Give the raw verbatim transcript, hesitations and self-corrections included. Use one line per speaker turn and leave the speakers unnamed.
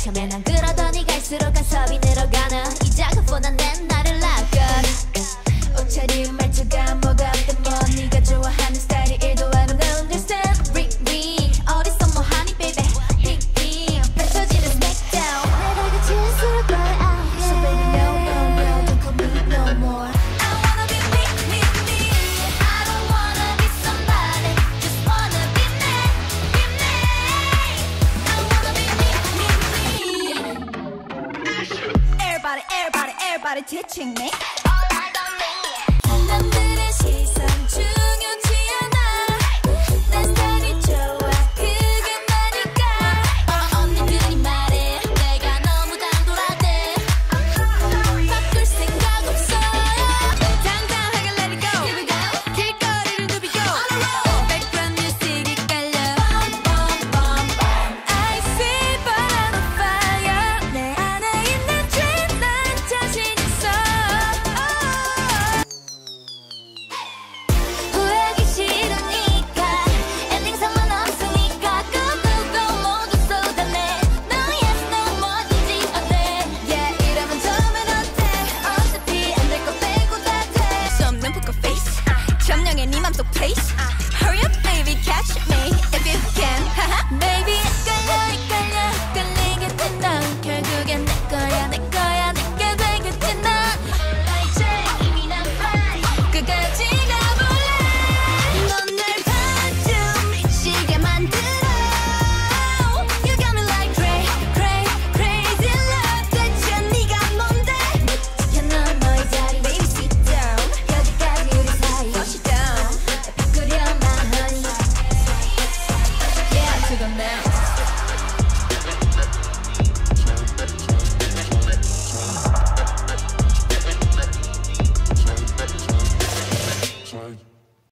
처음엔 안 그러더니 갈수록 간섭이 늘어가는 이 작업보다 내 나를 낚아 옷차림 말투가 뭐가 어때 뭐 네가 좋아하는 스타일이 일도 I don't understand Read me 어디서 뭐하니 baby Dig in 펼쳐지는 smackdown 내가 gat칠수록 cry out So baby no no no don't call me no more I wanna be me me me I don't wanna be somebody Just wanna be me be me I wanna be me me me Everybody everybody everybody teaching me